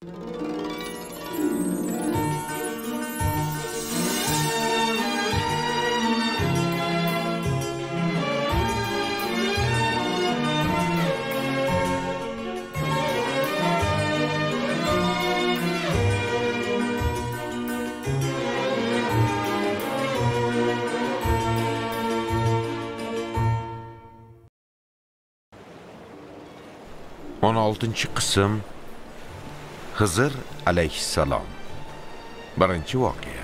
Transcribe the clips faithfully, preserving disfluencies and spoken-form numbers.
o'n oltinchi qism Xizr alayhissalom. Birinchi voqea.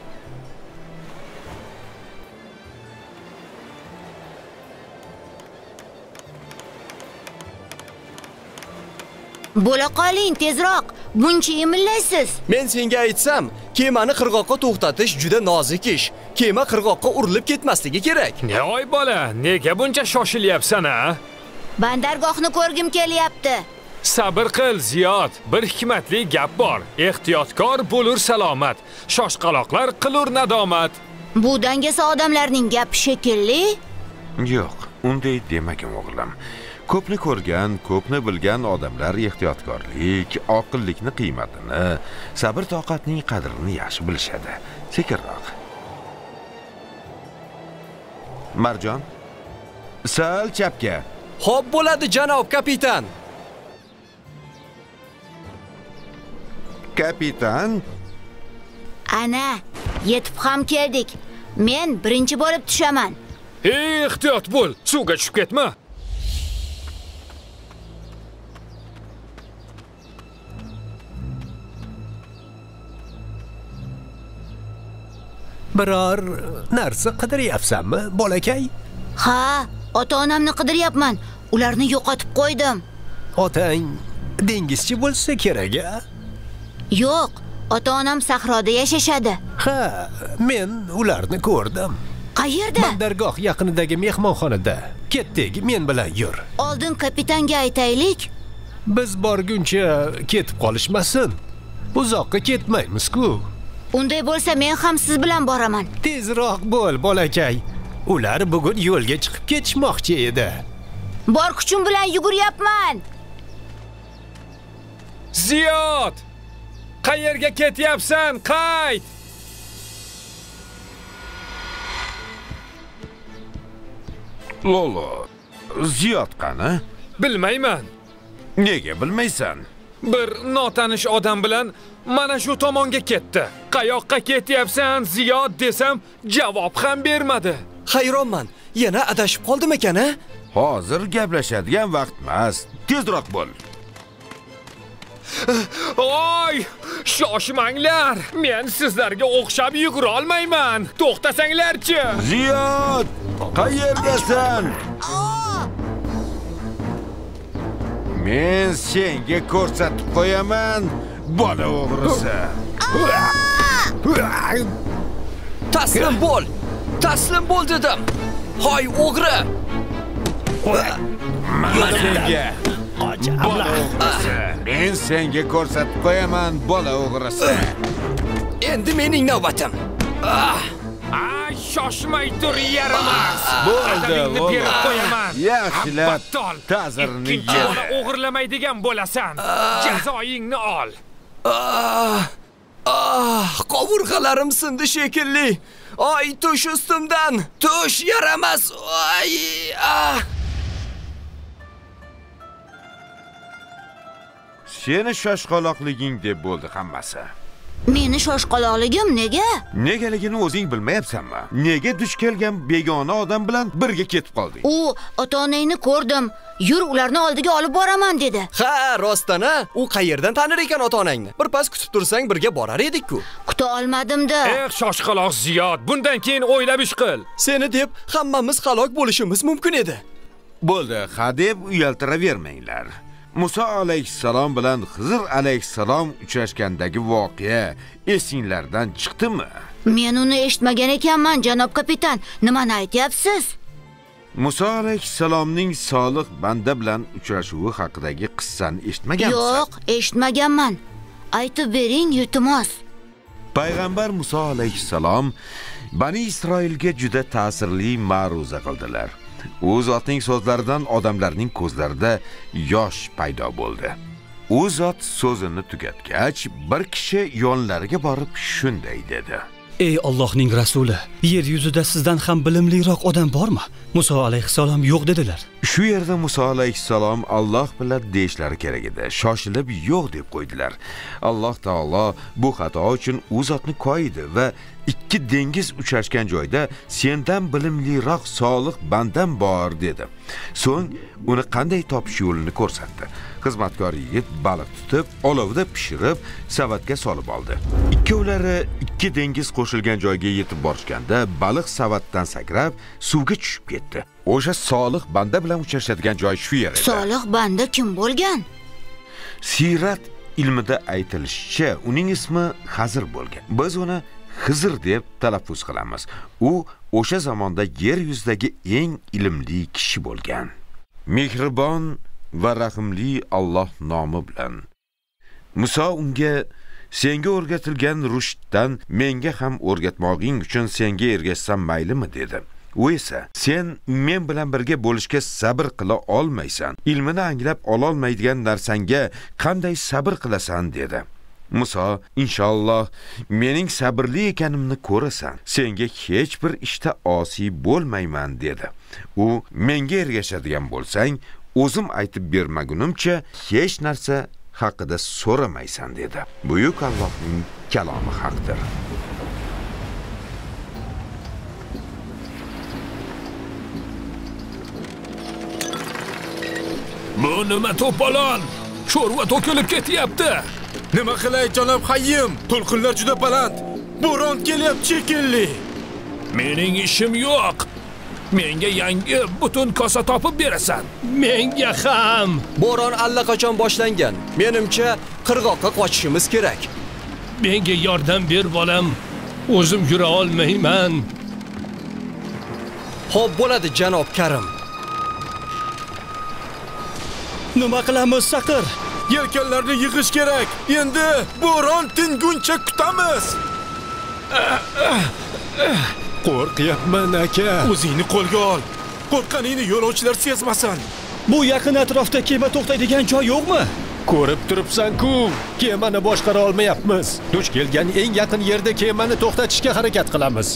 Bo'la qoling, tezroq. Buncha imillaysiz. Men senga aytsam, kemani qirg'oqqa to'xtatish juda nozik ish. Kema qirg'oqqa urilib ketmasligi kerak. Ne oy bola, nega buncha shoshilyapsan a? Bandargohni ko'rgim kelyapti. Sabr qil, Ziyod. Bir hikmatli gap bor. Ehtiyotkor bo'lur salomat, shoshqaloqlar qilur nadomat. Bu dangasa odamlarning gapi shekilli? Yo'q, unday demagin o'g'lim. Ko'pni ko'rgan, ko'pni bilgan odamlar ehtiyotkorlik, oqillikni qiymatini, sabr toqatning qadrini yaxshi bilishadi. Sekinroq. Marjon, sal chapga. Xo'p bo'ladi, janob kapitan. Kapitan? Ana, yetib ham keldik. Men birinchi bo'lib tushaman. Ey, ehtiyot bo'l, suvga tushib ketma. Biror narsa qidiryapsanmi, bolakay? Ha, ota-onamni qidiryapman. Ularni yo'qotib qo'ydim. Otang dengizchi bo'lsa kerak-a? Yo'q, ota-onam sahroda yashashadi. Ha, men ularni ko'rdim. Qayerda? Bandargoh yaqinidagi mehmonxonada. Ketdik, men bilan yur. Oldin kapitanga aytaylik. Biz borguncha ketib qolishmasin. Uzoqqa ketmaymiz-ku. Unday bo'lsa men ham siz bilan boraman. Tezroq bo'l, bolakay. Ular bugun yo'lga chiqib ketishmoqchi edi. Bor kuchim bilan yuguryapman. Ziyod! Qayerga ketyapsan? Qayt! Lolo, Ziyod qani? Bilmayman. Nega bilmaysan? Bir notanish odam bilan mana shu tomonga ketdi. Qayoqqa ketyapsan, Ziyod desam, javob ham bermadi. Hayronman. Yana adashib qoldim ekan-a? Hozir gaplashadigan vaqt emas. Tezroq bo'l. Oy, shoshmanglar. Men sizlarga o'xshab yugura olmayman. To'xtasanglarchi. Ziyod, qayerdasan? Men senga ko'rsatib qo'yaman, bola o'g'risi. Taslim bo'l. Taslim bo'l dedim. Hoy o'g'ri. Mana senga. Bola o'g'risi. Men senga ko'rsatib qo'yaman, bola o'g'risi. Endi mening navbatim. Ay, shoshmay tur, yaramas. Bo'ldi, bo'ldi. Berib qo'yaman. Yaxshilab ta'zirini yer. O'g'irlamaydigan bo'lasan. Jazoingni ol. Ah, qovurg'alarim sindi shekilli. Ay, tush ustimdan. Tush, yaramas. Ay, ah. Seni shoshqaloqliging deb bo'ldi hammasi. Meni shoshqaloqligim nega? Negaligini o'zing bilmayapsanmi? Nega duch kelgan begona odam bilan birga ketib qolding? U ota-onangni ko'rdim. Yur, ularni oldiga olib boraman dedi. Ha, rostdan-a? U qayerdan tanir ekan ota-onangni? Bir pas kutib tursang birga borar edik-ku. Kuta olmadim-da. Eh, shoshqaloq Ziyod, bundan keyin o'ylab ish qil. Seni deb hammamiz halok bo'lishimiz mumkin edi. Bo'ldi, ha deb uyaltiravermanglar. Musa alayhissalom bilan Xizr alayhissalom uchrashgandagi voqea esinglardan chiqdimi? Men uni eshitmagan ekanman, janob kapitan. Nimani aytyapsiz? Musa alayhissalomning solih banda bilan uchrashuvi haqidagi qissani eshitmagansiz? Yo'q, eshitmaganman. Aytib bering, iltimos. Payg'ambar Musa alayhissalom Bani Isroilga juda ta'sirli ma'ruza qildilar. U zotning so'zlaridan odamlarning ko'zlarida yosh paydo bo'ldi. u zot so'zini tugatgach, bir kishi yonlariga borib shunday dedi: Ey Allohning rasuli, yer yuzida sizdan ham bilimliroq odam bormi? Muso alayhissalom yo'q dedilar. Shu yerda Muso alayhissalom Alloh bilan deyishlari kerak edi. Shoshilib yo'q deb qo'ydilar. Alloh taolo bu xato uchun u zotni qo'ydi va ikki dengiz uchrashgan joyda sendan bilimliroq solih bandam bor dedi. So'ng uni qanday topish yo'lini ko'rsatdi. Xizmatkor yigit baliq tutib, olovda pishirib, savatga solib oldi. Ikkovlari ikki dengiz qo'shilgan joyga yetib borishganda, baliq savatdan sakrab, suvga tushib ketdi. O'sha solih banda bilan uchrashadigan joy shu yer edi. Solih banda kim bo'lgan? Sirat ilmida aytilishicha, uning ismi Xazir bo'lgan. Biz uni Xizr deb talaffuz qilamiz. U o'sha zamonda yer yuzidagi eng ilmli kishi bo'lgan. Mehribon va rahimli Alloh nomi bilan. Muso unga: senga o'rgatilgan rushddan menga ham o'rgatmoqing uchun senga ergashsam maylimi dedi. U esa: sen men bilan birga bo'lishga sabr qila olmaysan. Ilmini anglab ola olmaydigan narsanga qanday sabr qilasan dedi. Muso: inshaalloh mening sabrli ekanimni ko'rasan. Senga hech bir ishda osiy bo'lmayman dedi. U: menga ergashadigan bo'lsang, o'zim aytib bermagunimcha hech narsa haqida so'ramaysan dedi. Buyuk Allohning kalomi haqdir. Bu nima to'polon? Sho'rva to'kilib ketyapti. Nima qilay janob Hayyim? To'lqinlar juda baland. Bo'ron kelyapti shekilli. Mening ishim yo'q. Menga yangi butun kosa topib berasan. Menga ham. Bo'ron allaqachon boshlangan. Menimcha qirg'oqqa qochishimiz kerak. Menga yordam ber bolam. O'zim yura olmayman. Xo'p bo'ladi janob Karim. Nima qilamiz, Saqir? Yelkanlarni yig'ish kerak. Endi bo'ron tinguncha kutamiz. Qo'rqyapman aka. O'zingni qo'lga ol. Qo'rqqaningni yo'lovchilar sezmasin. Bu yaqin atrofda kema to'xtaydigan joy yo'qmi? Ko'rib turibsan-ku, kemani boshqara olmayapmiz. Duch kelgan eng yaqin yerda kemani to'xtatishga harakat qilamiz.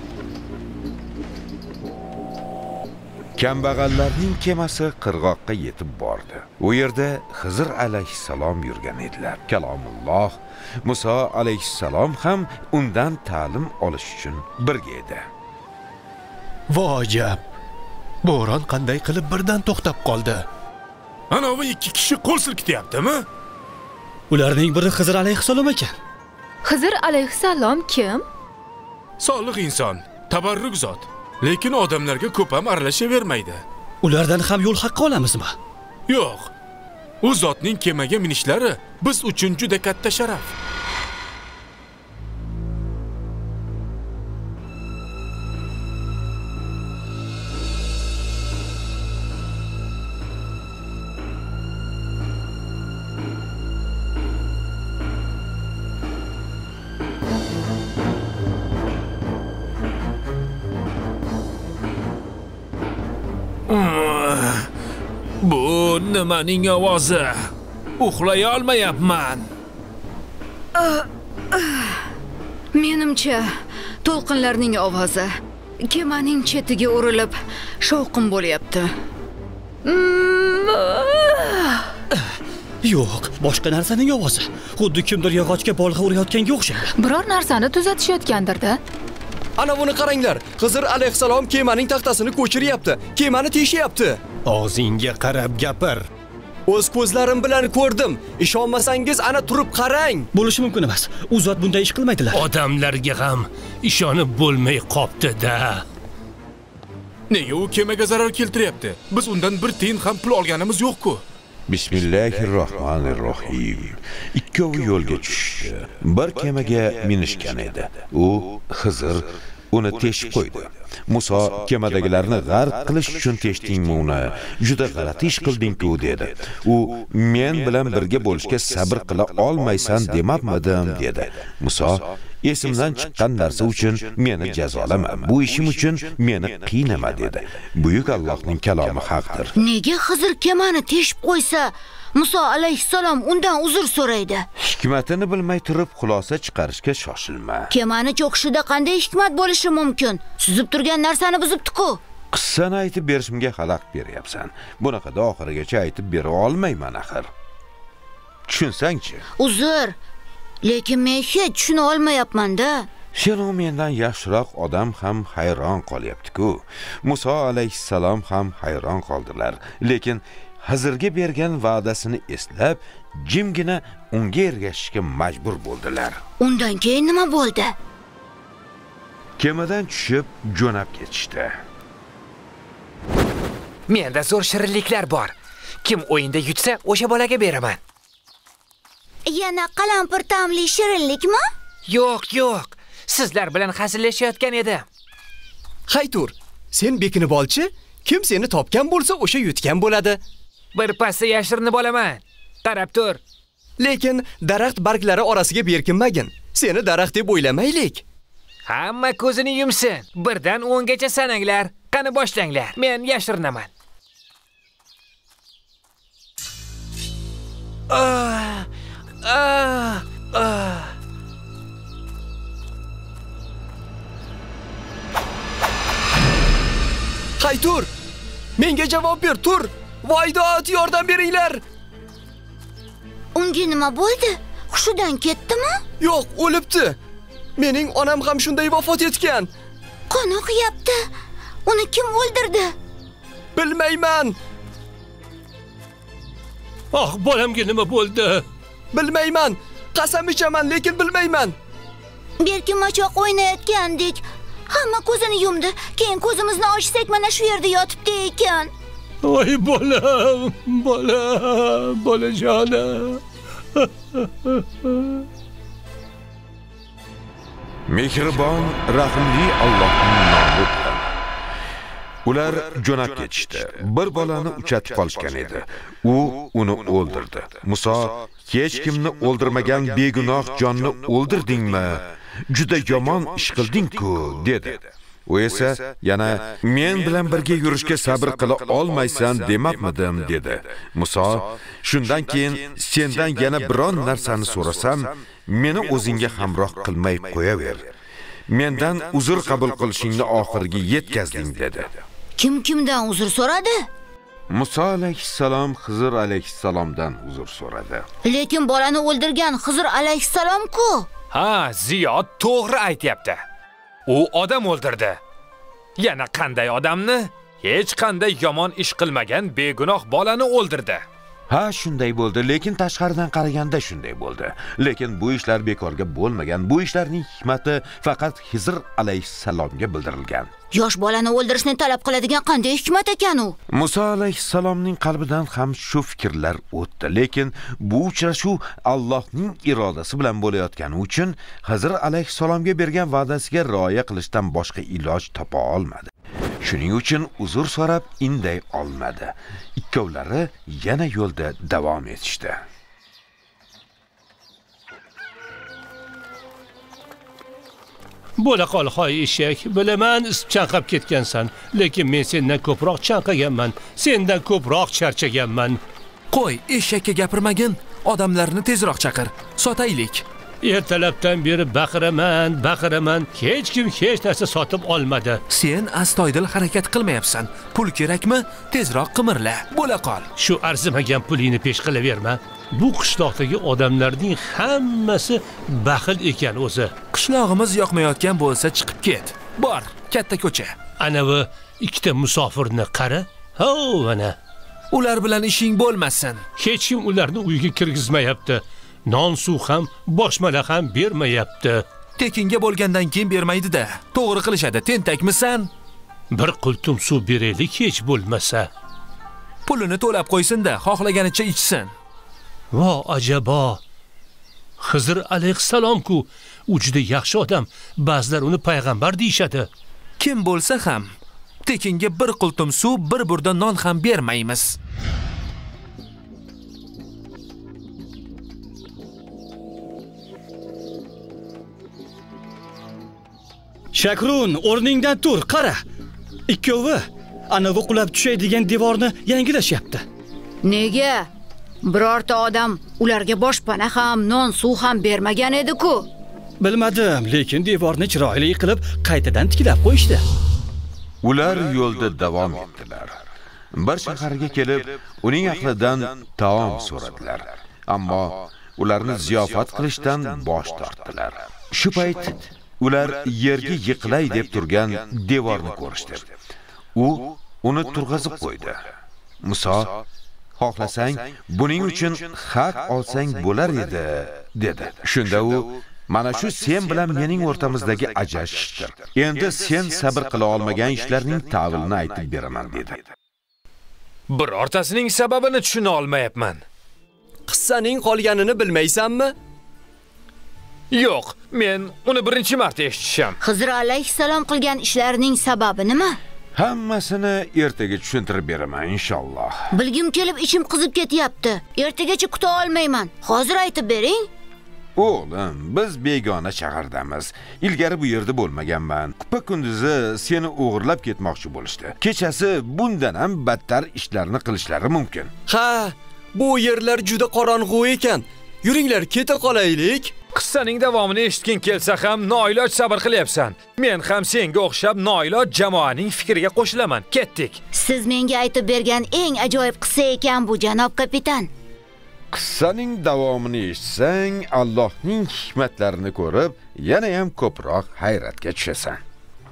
Kambag'allarning kemasi qirg'oqqa yetib bordi. U yerda Xizr alayhissalom yurgan edilar. Kalomulloh Muso alayhissalom ham undan ta'lim olish uchun birga edi. Vojab. Bo'ron qanday qilib birdan to'xtab qoldi? Ana bu ikki kishi qo'l silkityaptimi? Ularning biri Xizr alayhissalom ekan. Xizr alayhissalom kim? Solih inson, tabarruk zot. Lekin odamlarga ko'p ham aralashavermaydi. Ulardan ham yo'l haqqi olamizmi? Yo'q. U zotning kemaga minishlari biz uchun juda katta sharaf. Bu nimaning ovozi? Uxlay olmayapman. Menimcha to'lqinlarning ovozi. Kemaning chetiga urilib shovqin bo'lyapti. Yo'q, boshqa narsaning ovozi. Xuddi kimdir yog'ochga bolg'a urayotganga o'xshaydi. Biror narsani tuzatishayotgandir-da. Ana buni qaranglar. Xizr alayhissalom kemaning taxtasini ko'chiryapti. Kemani teshyapti. Og'zingga qarab gapir. O'z ko'zlarim bilan ko'rdim. Ishonmasangiz ana turib qarang. Bo'lishi mumkin emas. U zot bunday ish qilmaydilar. Odamlarga ham ishonib bo'lmay qopti-da. Nega u kemaga zarar keltiryapti? Biz undan bir tiyin ham pul olganimiz yo'q-ku. Bismillahirrohmanirrohim. Ikkovi yo'lga tushdi. Bir kemaga minishgan edi. U Xizr uni teshib qo'ydi. Muso kemadagilarni g'arq qilish uchun teshdingmi uni? Juda g'alati ish qilding-ku dedi. U men bilan birga bo'lishga sabr qila olmaysan demabmidim dedi. Muso esimdan chiqqan narsa uchun meni jazolama. Bu ishim uchun meni qiynama dedi. Buyuk Allohning kalomi haqdir. Nega Xizr kemani teshib qo'ysa, Muso alayhissalom undan uzr so'raydi. Hikmatini bilmay turib xulosa chiqarishga shoshilma. Kemani cho'qishida qanday hikmat bo'lishi mumkin? Suzib turgan narsani buzibdi-ku. Qissani aytib berishimga xalaqit beryapsan. Bunaqada oxirigacha aytib bera olmayman axir. Tushunsang-chi. Uzr. Lekin men hech tushuna olmayapman-da. Seni mendan yaxshiroq odam ham hayron qolyapti-ku. Muso alayhissalom ham hayron qoldilar, lekin Hizrga bergan va'dasini eslab, jimgina unga ergashishga majbur bo'ldilar. Undan keyin nima bo'ldi? Kemadan tushib jo'nab ketishdi. Menda zo'r shirinliklar bor. Kim o'yinda yutsa, o'sha bolaga beraman. Yana qalampir ta'mli shirinlikmi? Yo'q, yo'q. Sizlar bilan hazillashayotgan edim. Haytur, sen bekinib olchi, kim seni topgan bo'lsa, o'sha yutgan bo'ladi. Bir pasda yashirinib olaman. Qarab tur. Lekin daraxt barglari orasiga berkinmagin. Seni daraxt deb o'ylamaylik. Hamma ko'zini yumsin. Birdan o'ngacha sananglar. Qani boshlanglar. Men yashirinaman. Ah, ah, ah. Haytur! Menga javob ber, tur! Voydot, yordam beringlar! Unga nima bo'ldi? Hushidan ketdimi? Yo'q, o'libdi. Mening onam ham shunday vafot etgan. Qon oqyapti. Uni kim o'ldirdi? Bilmayman. Ah, bolamga nima bo'ldi? Bilmayman. Qasam ichaman, lekin bilmayman. Berkin machoq o'ynayotgandik. Hamma ko'zini yumdi. Keyin ko'zimizni ochsak, mana shu yerda yotibdi ekan. Voy bolam, bolam, bolajonim. Mehribon, rahimli Allohning nomi bilan. Ular jo'nab ketishdi. Bir bolani uchatib qolishgan edi. U uni o'ldirdi. Muso, hech kimni o'ldirmagan begunoh jonni o'ldirdingmi? Juda yomon ish qilding-ku, dedi. U esa yana men bilan birga yurishga sabr qila olmaysan demabmidim, dedi. Muso, shundan keyin sendan yana biron narsani so'rasam, meni o'zingga hamroh qilmay qo'yaver. Mendan uzr qabul qilishingni oxiriga yetkazding, dedi. Kim kimdan uzr so'radi? Muso alayhissalom Xizr alayhissalomdan uzr so'radi. Lekin bolani o'ldirgan Xizr alayhissalom-ku. Ha, Ziyod to'g'ri aytayapti. U odam o'ldirdi. Yana qanday odamni? Hech qanday yomon ish qilmagan begunoh bolani o'ldirdi. Ha, shunday bo'ldi, lekin tashqaridan qaraganda shunday bo'ldi. Lekin bu ishlar bekorga bo'lmagan. Bu ishlarning hikmati faqat Xizr alayhissalomga bildirilgan. Yosh bolani o'ldirishni talab qiladigan qanday hikmat ekan u? Muso alayhissalomning qalbidan ham shu fikrlar o'tdi, lekin bu uchrashuv Allohning irodasi bilan bo'layotgani uchun Xizr alayhissalomga bergan va'dasiga rioya qilishdan boshqa iloj topa olmadi. Shuning uchun uzr so'rab inday olmadi. Ikkovlari yana yo'lda davom etishdi. Bo'la qol hoy eshak, bilaman isib chanqab ketgansan, lekin men sendan ko'proq chanqaganman, sendan ko'proq charchaganman. Qo'y, eshakka gapirmagin, odamlarni tezroq chaqir, sotaylik. Ertalabdan beri baqiraman, baqiraman, hech kim hech narsa sotib olmadi. Sen astoydil harakat qilmayapsan. Pul kerakmi? Tezroq qimirla. Bo'la qol. Shu arzimagan pulingni pesh qilaverma. Bu qishloqdagi odamlarning hammasi baxil ekan o'zi. Qishlog'imiz yoqmayotgan bo'lsa chiqib ket. Bor, katta ko'cha. Anavi ikkita musofirni qara. Ho, mana. Ular bilan ishing bo'lmasin. Hech kim ularni uyiga kirgizmayapti. Non suv ham, boshmala ham bermayapti. Tekinga bo'lgandan keyin bermaydi-da. To'g'ri qilishadi, tentakmisan? Bir qultum suv beraylik hech bo'lmasa. Pulini to'lab qo'ysin-da, xohlaganicha ichsin. Vo, ajabo. Xizr alayhissalom-ku, u juda yaxshi odam. Ba'zilar uni payg'ambar deyshadi. Kim bo'lsa ham, tekinga bir qultum suv, bir burda non ham bermaymiz. Shakrun, o'rningdan tur, qara. Ikkovi anavi qulab tushaydigan devorni yangilashyapti. Nega? Birorta odam ularga boshpana ham, non, suv ham bermagan edi-ku. Bilmadim, lekin devorni chiroyli qilib qaytadan tiklab qo'yishdi. Ular yo'lda davom etdilar. Bir shaharga kelib, uning ahlidan taom so'radilar. Ammo ularni ziyofat qilishdan bosh tortdilar. Shu payt ular yerga yiqilay deb turgan devorni ko'rishdi. U uni turg'azib qo'ydi. Muso, xohlasang, buning uchun haq olsang bo'lar edi, dedi. Shunda u, mana shu sen bilan mening o'rtamizdagi ajrashishdir. Endi sen sabr qila olmagan ishlarning ta'vilini aytib beraman, dedi. Birortasining sababini tushuna olmayapman. Qissaning qolganini bilmaysanmi? Yo'q, men uni birinchi marta eshitishim. Xizr alayhissalom qilgan ishlarining sababi nima? Hammasini ertaga tushuntirib beraman inshaalloh. Bilgim kelib ichim qizib ketyapti. Ertagacha kuta olmayman. Hozir aytib bering. O'g'lim, biz begona shahardamiz. Ilgari bu yerda bo'lmaganman. Kupa kunduzi seni o'g'irlab ketmoqchi bo'lishdi. Kechasi bundan ham battar ishlarni qilishlari mumkin. Ha, bu yerlar juda qorong'u ekan. Yuringlar, keta qolaylik. Qissaning davomini eshitging kelsa ham noiloj sabr qilyapsan. Men ham senga o'xshab noiloj jamoaning fikriga qo'shilaman. Ketdik. Siz menga aytib bergan eng ajoyib qissa ekan bu, janob kapitan. Qissaning davomini eshitsang, Allohning hikmatlarini ko'rib, yana ham ko'proq hayratga tushasan.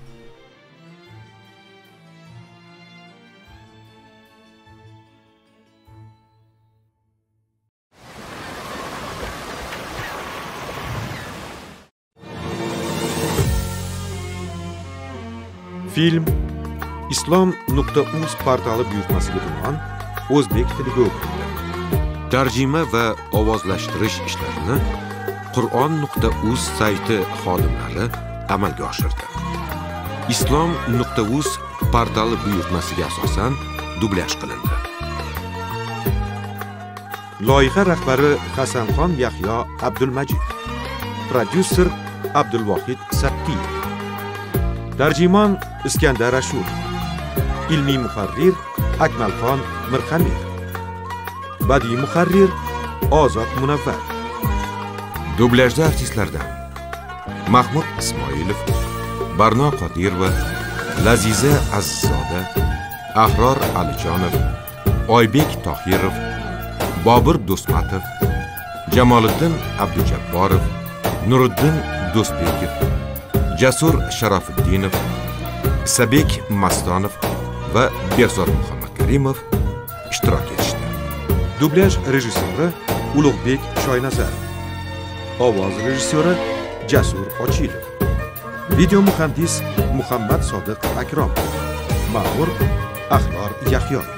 Film islom nuqta uz portali buyurtmasiga binoan o'zbek tiliga o'qitildi. Tarjima va ovozlashtirish ishlarini Qur'on nuqta uz sayti xodimlari amalga oshirdi. islom nuqta uz portali buyurtmasiga asosan dublyaj qilindi. Loyiha rahbari Hasanxon Yahyo Abdulmajid, prodyuser Abdulvohid Sattiyev, tarjimon Iskandar Ashur, ilmiy muharrir Akmalxon Mirxamir, badiiy muharrir Ozod Munavvar. Dublyajda artistlardan Mahmud Ismoilov, Barno Qodirova, Laziza Azizzoda, Ahror Alijonov, Oybek Tohirov, Bobur Do'stmatov, Jamoliddin Abdujabborov, Nuriddin Do'stbekov, Jasur Sharofiddinov, Sabek Mastonov va Behzod Muhammad Karimov ishtirok etishdi. Dublyaj rejissyori Ulug'bek Shoynazarov, ovoz rejissyori Jasur Ochilov, video muhandis Muhammad Sodiq Akromov, ma'mur Ahror Yahyoyev.